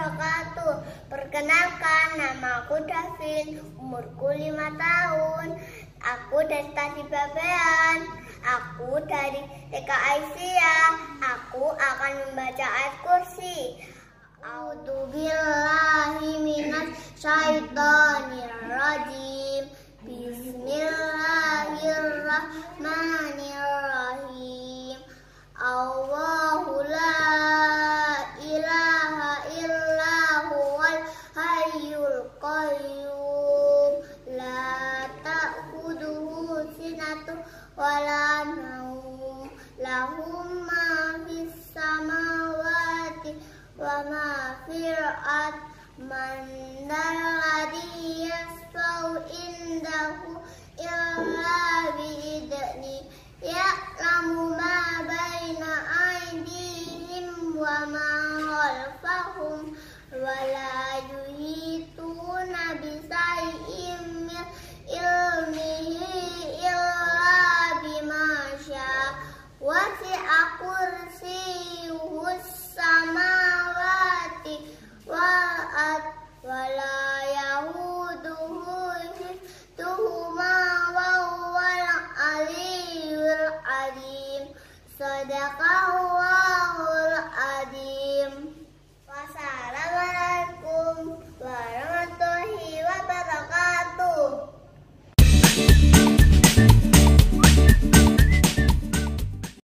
wabarakatuh. Perkenalkan, namaku Davin, umurku 5 tahun. Aku dari Stasi Babean. Aku dari TK Aisyah. Aku akan membaca ayat kursi. A'udzubillahi minas syaitonir rajim. Bismillahirrahmanirrahim. Allahu la ilaha illa huwal hayyul qayyum. La ta'khudhuhu sinatun wa la naum. Lahu ma fis samawati wa ma fil ardh. Man dzalladzi yashfa'u indahu illa bi'idzni. Ya'lamu ma baina aydihim wa ma khalfahum wa la yuhituna bi shay'in min ilmihi illa bima syaa. Wasi'a kursiyyuhus samawati wal ardh wa la yahuduhu hifdhuhuma wa huwal aliyyul azim. Shadaqallahul azim. Wassalamualaikum warahmatullahi